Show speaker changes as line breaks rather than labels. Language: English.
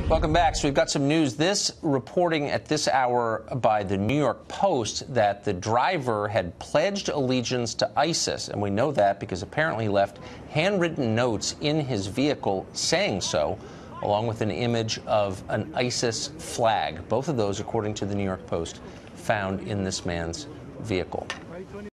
Welcome back. So we've got some news. This reporting at this hour by the New York Post that the driver had pledged allegiance to ISIS. And we know that because apparently he left handwritten notes in his vehicle saying so, along with an image of an ISIS flag. Both of those, according to the New York Post, found in this man's vehicle.